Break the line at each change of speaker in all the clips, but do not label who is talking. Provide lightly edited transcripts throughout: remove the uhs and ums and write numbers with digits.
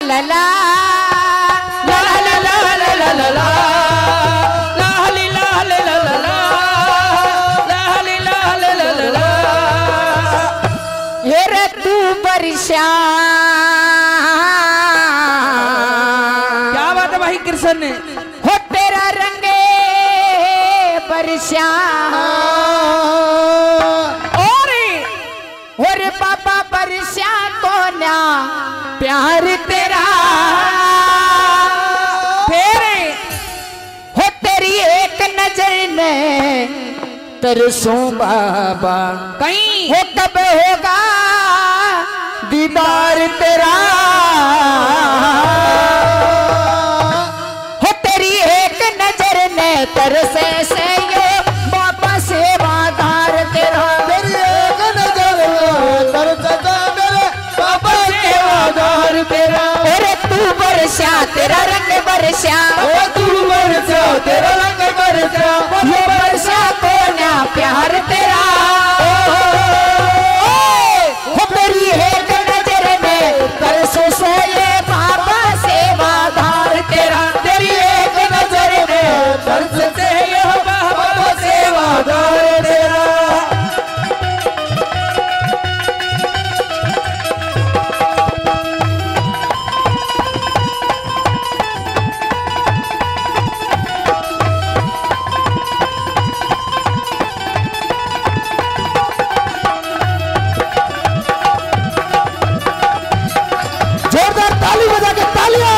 ला ला ला ला ला ला ला ला ला ला लाली लाले ला ला ला लाली लाले ला ला ला। हे रे तू बरसा,
क्या बात है भाई कृष्ण ने,
हो तेरा रंगे बरसा और बाबा बरसा तो ना प्यार तेरा, फिर हो तेरी एक नजर ने तरसों बाबा
कहीं
हो कब होगा दीदार तेरा, हो तेरी एक नजर ने तरसे से ये बाबा सेवादार तेरा, तेरी एक नजर तरसे मेरे बाबा सेवादार तेरा। अरे तू बरसा तेरा रंग बरसा, ओ तू बरसा तेरा रंग बरसा, ये बरसा को ना प्यार तेरा, हो तेरी एक नजर में तरसों से ये बाबा सेवादार तेरा, तेरी एक नजर में तरस से ये बाबा सेवादार तेरा। जोरदार ताली बजा के तालियां।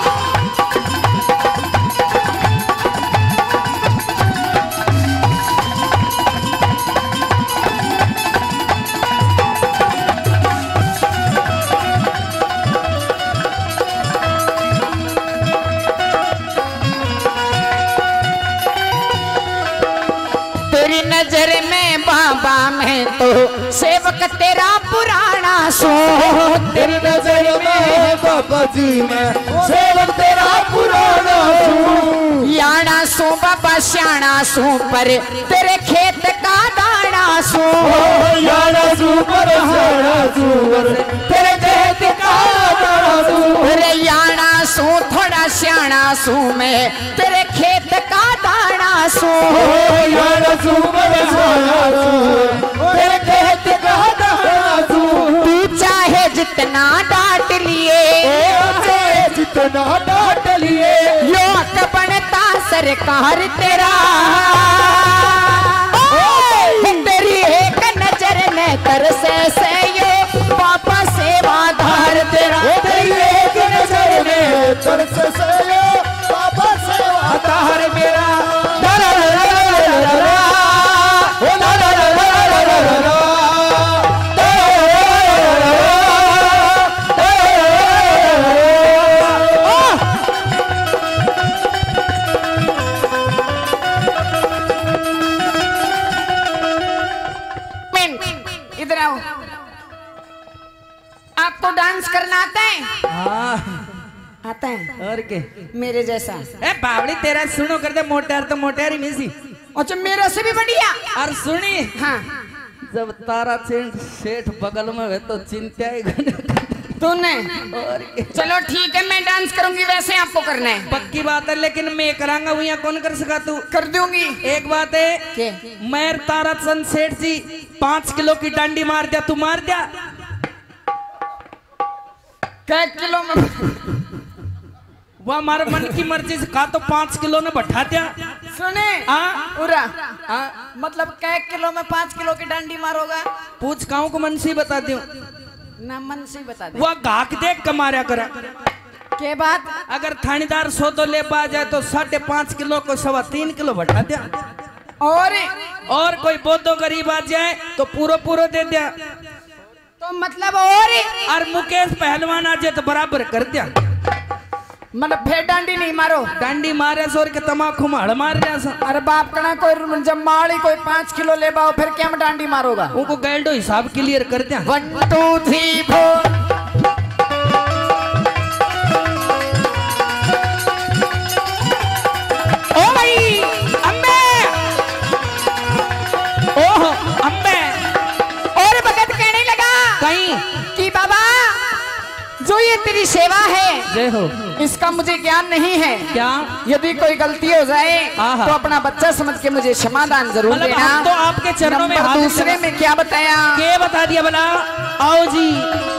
तेरी नजर में बाबा मैं तो सेवक तेरा पुराना सो, तेरी नजर में बाबा जी मैं सेवक तेरा पुराना सो, याना सो बाबा श्याना सो पर तेरे खेत का दाना सो, याना सो पर श्याना सो पर तेरे खेत का दाना सो, अरे याना सो थोड़ा श्याना सो मैं तेरे खेत का दाना सो, याना सो पर श्याना सो तेरे खेत का दाना सो, तू चाहे जितना डांट लिए, चाहे जितना डांट लिए, यो हक बनता सरकार तेरा, तेरी एक नजर ने तरसे से ये बाबा सेवादार तेरा, तेरी एक नजर ने तरसे से ये बाबा सेवादार मेरा। इधर आओ, आपको डांस करना आता है?
हाँ
आता है
और के
मेरे जैसा?
ए बावड़ी तेरा सुनो कर दे, मोटार तो मोटार ही नहीं सी,
अच्छा मेरे से भी बढ़िया।
और सुनी
हाँ
जब तारा सेठ बगल में है तो चिंता ही
तूने,
और के
चलो ठीक है मैं डांस करूंगी, वैसे आपको करना है।
पक्की बात है, लेकिन मैं करांगा वो यहाँ कौन कर सका, तू
कर दूंगी।
एक बात है
के?
मैं तारा चंद सेठ जी 5 किलो की डांडी मार दिया, तू मार दिया
कै किलो में?
वो हमारे मन की मर्जी से कहा तो 5 किलो ने बैठा दिया।
सुने पूरा मतलब कै किलो में 5 किलो की डंडी मारोगा?
पूछ काऊ को मन से बता दूं
ना, मन से बता दे।
वो घाक देख के मारा करा
के बात?
अगर थानेदार 100 तो ले पा जाए तो 5.5 किलो को 3.25 किलो बैठा दिया, और कोई बोधो गरीब आ जाए तो पूरा दे दिया,
तो मतलब और
मुकेश पहलवान आ जाए तो बराबर कर दिया,
मतलब फिर डांडी नहीं मारो?
डांडी मारे सोर के तमाकू में हड़ मार दिया।
अरे बाप कना कोई जब माड़ी कोई 5 किलो ले पाओ फिर क्या में डांडी मारोगा?
उनको गैल्डो हिसाब क्लियर कर दिया।
1 2 3 4
ओ भाई अम्बे, ओह अम्बे,
और भगत कहने लगा
कहीं
कि बाबा जो ये तेरी सेवा है
जय हो।
इसका मुझे ज्ञान नहीं है।
क्या?
यदि कोई गलती हो जाए तो अपना बच्चा समझ के मुझे क्षमादान जरूर
मतलब
देना।
हम तो आपके चरणों में हाथ
दूसरे में क्या बताया?
के बता दिया भला? आओ जी।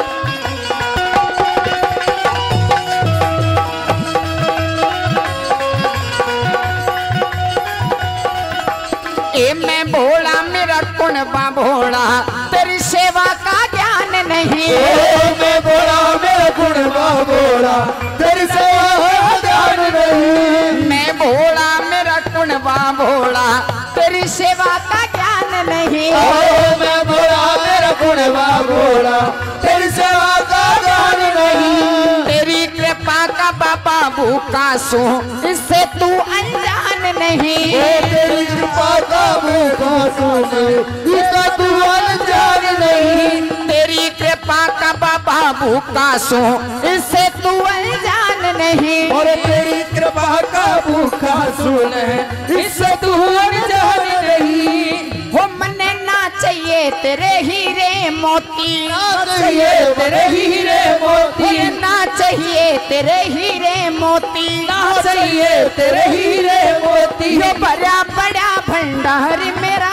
ए मैं भोला मेरा कुणबा भोला, तेरी सेवा का ज्ञान नहीं।
मैं भोला मेरा कुणबा भोला, तेरी सेवा का ज्ञान नहीं।
मैं भोला मेरा कुणबा भोला, तेरी सेवा का ज्ञान नहीं।
मैं भोला मेरा कुणबा भोला, तेरी सेवा का ज्ञान नहीं।
तेरी कृपा का बाबा भूखा सो, इससे तू अनजान नहीं।
तेरी कृपा का भूखा सो, इसका तू अनजान नहीं।
तेरी कृपा का बाबा भूखा सो, इससे तू अनजान नहीं।
और तेरी कृपा का भूखा सुन, इससे तू अनजान नहीं।
हो मने ना चाहिए तेरे हीरे मोती,
ना चाहिए तेरे हीरे मोती,
ना चाहिए तेरे हीरे मोती,
ना चाहिए तेरे हीरे मोती।
यो बड़ा बड़ा भंडार मेरा,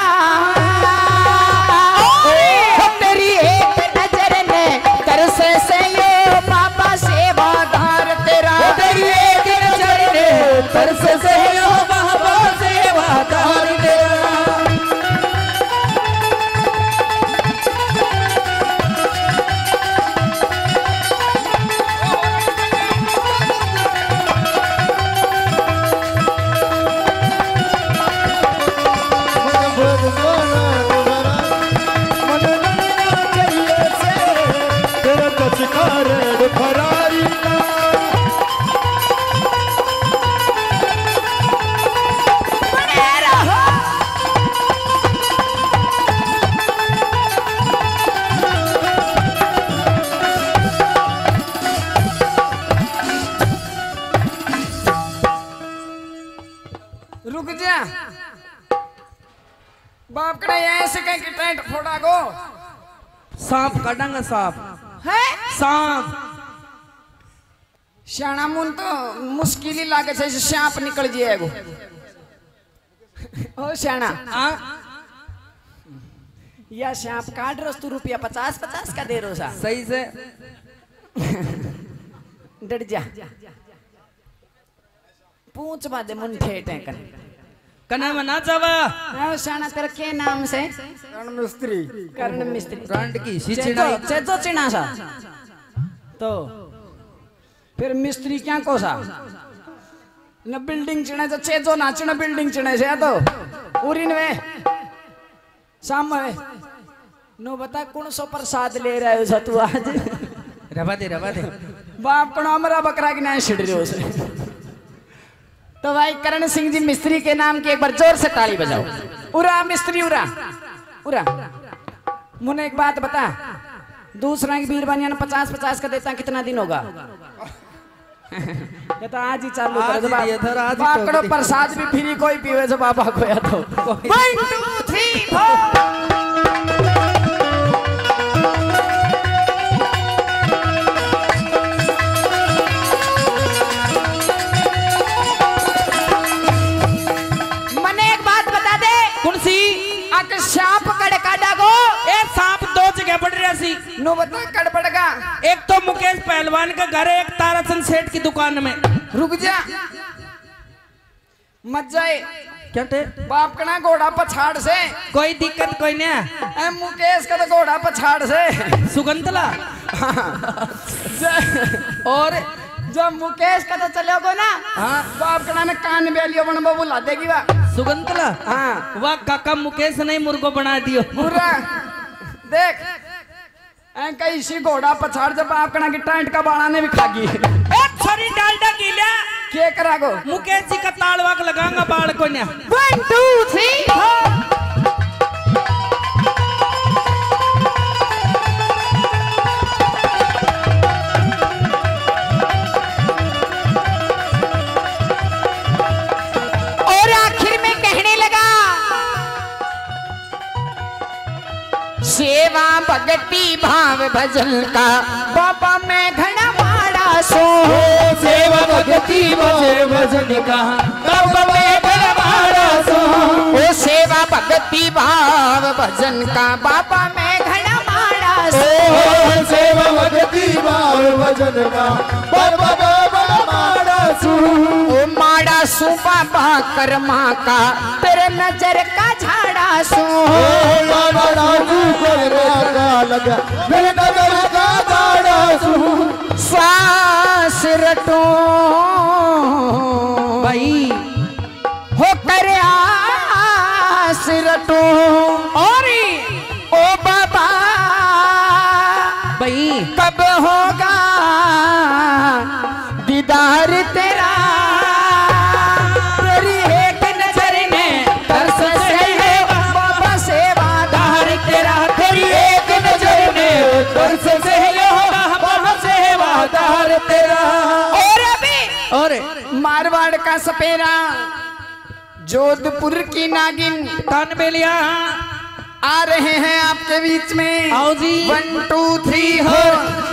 तेरी एक नजर ने तरसे से यो बाबा सेवादार तेरा।
तेरी एक नजर ने तरसे से यो बाबा सेवादार तेरा।
रुक जा बाप कड़ा ऐसे कहीं की टेंट फोड़ा गो।
सांप काटांगा, सांप
है
सांप।
श्याणा मुन तो मुश्किल ही लागे से सांप निकल जाएगो। ओ श्याणा या सांप काट रहा तू रुपया 50-50 का दे रोसा।
सही से
डर जा पूछ बादे मुन ठेठ है कर
कना मना जावा।
आओ श्याणा तेरा के नाम से?
कर्ण मिस्त्री।
कर्ण मिस्त्री।
ब्रांड की सिचना
चेतो चिना सा तो फिर मिस्त्री क्या कोसा न बिल्डिंग चिने तो चेजो नाचना बिल्डिंग चिने से तो उरिन वे शाम में नो बता कौन सो प्रसाद ले रहा है तू आज?
रवा दे
बाप को हमारा बकरा की ना छिड़ रहे उसे। तो भाई करण सिंह जी मिस्त्री के नाम की एक बार जोर से ताली बजाओ। उरा मिस्त्री उरा उरा। मुझे एक बात बता, दूसरा की बीरबानिया ने 50-50 का देता कितना दिन होगा? ये तो आज ही चालू कर दो। बाकड़ो प्रसाद भी फ्री कोई पीवे जो बाबा को या तो 1 2 3 4। सांप कड़ काटा गो।
एक सांप दो जगह पड़ रहा सी।
नो बता कड़ पड़ेगा।
एक तो मुकेश पहलवान का घर है, एक ताराचंद सेठ की दुकान में।
रुक जा मत जाए।
क्या टे?
बाप कना घोड़ा पछाड़ से।
कोई दिक्कत कोई नहीं।
मुकेश का तो घोड़ा पछाड़ से
सुगंतला।
और जब मुकेश का तो चलोगे ना, हाँ बाप कना ने कान बेलियो बन बुला देगी वा
सुगंतला।
हाँ
वाह काका मुकेश नहीं मुर्गो बना दियो
पूरा देख कहीं सी घोड़ा पछाड़ जब आपकना की टेंट का बाड़ा ने भी खागी।
एक छोरी डालडा गिला
क्या करा गो?
मुकेश जी का तालवाक लगाऊंगा बाड़ को ने।
1 2 3 4। और आखिर में कहने लगा सेवा भक्ति भाव भजन का बाबा मैं घना माड़ा सो
सेवा भक्ति बजे भजन का बाबा में घड़ा सो
ओ सेवा भक्ति भाव भजन का बाबा में घड़ा माड़ा सो
सेवा भक्ति भाव भजन का बाबा में माड़ा सो
ओ माड़ा सू बाबा कर्मा का तेरे नजर का झाड़ा सू
लगा मेरे नजर का झाड़ा सो
श्वास रटो
भाई
हो कर आस रटो
और
ओ बाबा
भाई
कब होगा दीदार तेरा तेरी एक नजर में तरस से है बाबा सेवादार तेरा तेरी एक नजर में
तरस से बाबा सेवादार तेरा
और अभी
और
मारवाड़ का सपेरा जोधपुर की नागिन
कान बेलिया
आ रहे हैं आपके बीच में।
आओ जी
1 2 3 हो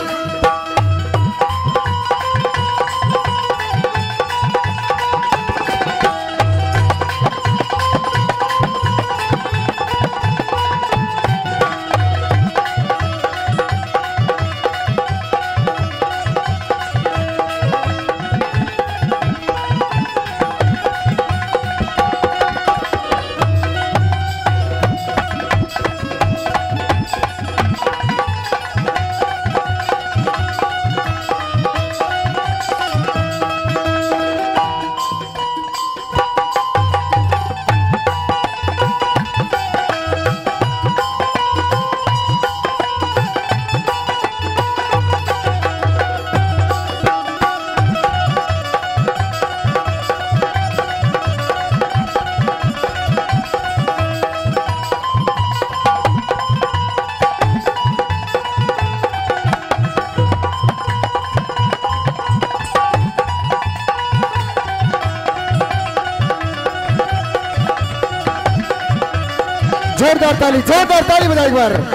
जोरदार ताली बजाओ एक बार।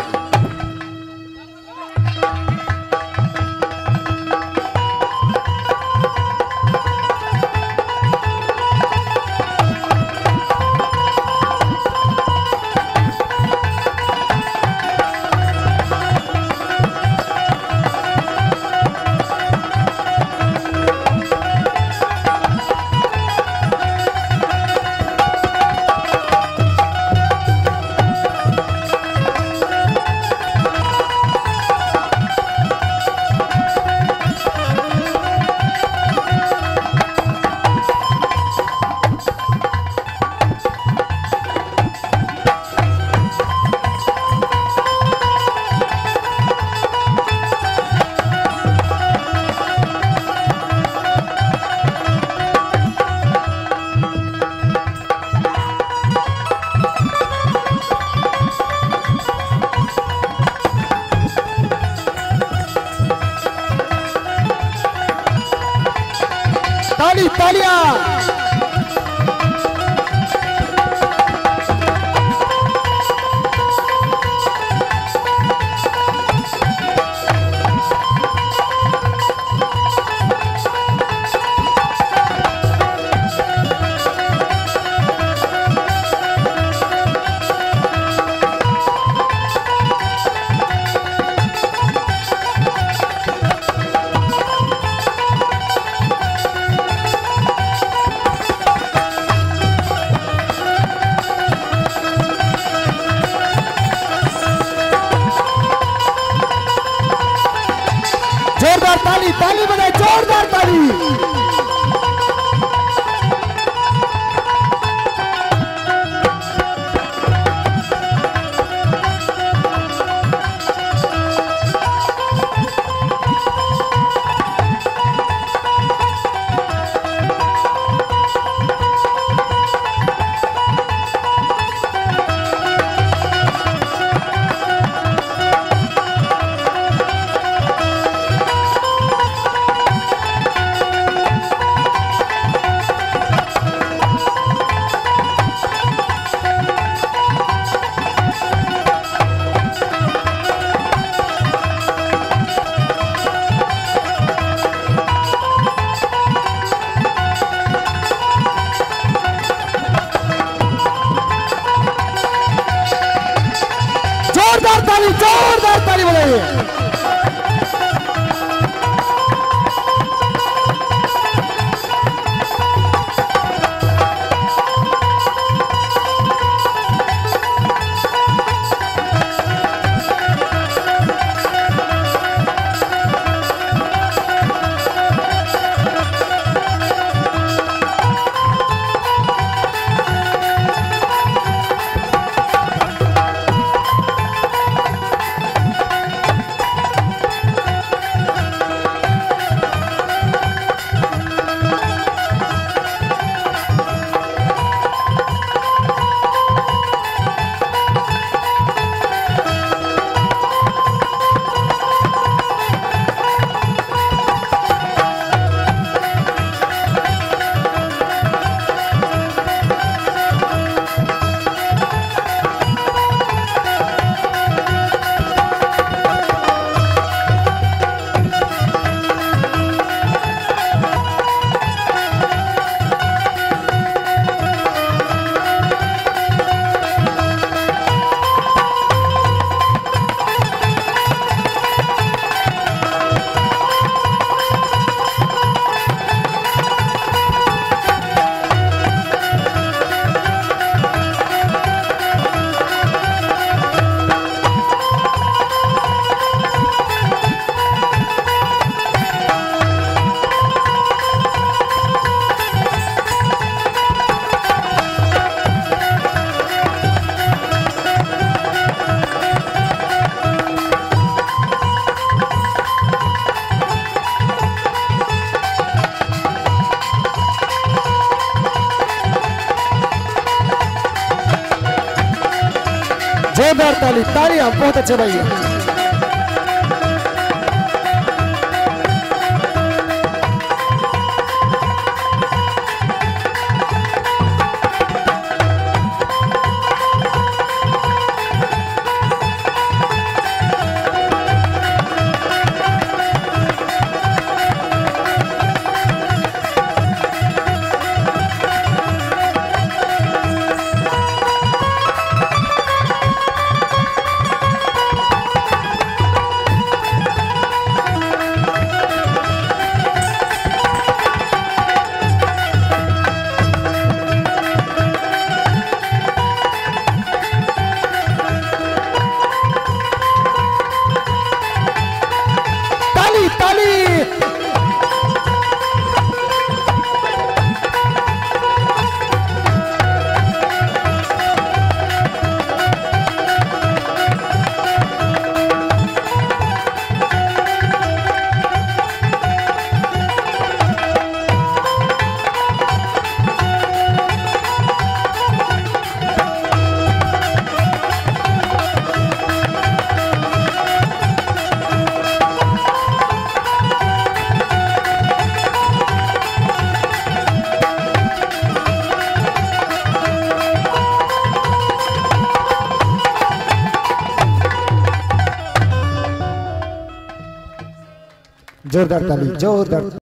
तालियां जोरदार ताली, तालियां बहुत अच्छे भाई। जोरदार ताली, जोरदार।